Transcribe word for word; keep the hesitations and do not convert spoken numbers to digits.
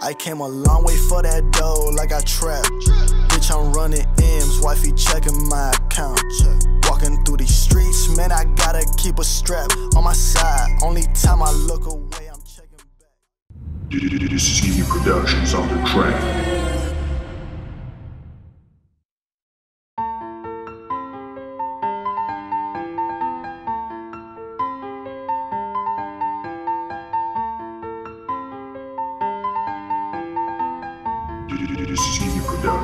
I came a long way for that dough, like I trap. Bitch, I'm running M's, wifey checking my account. Walking through these streets, man, I gotta keep a strap on my side. Only time I look away, I'm checking back. This is GIMI Productions on the track. This is GIMI Productions.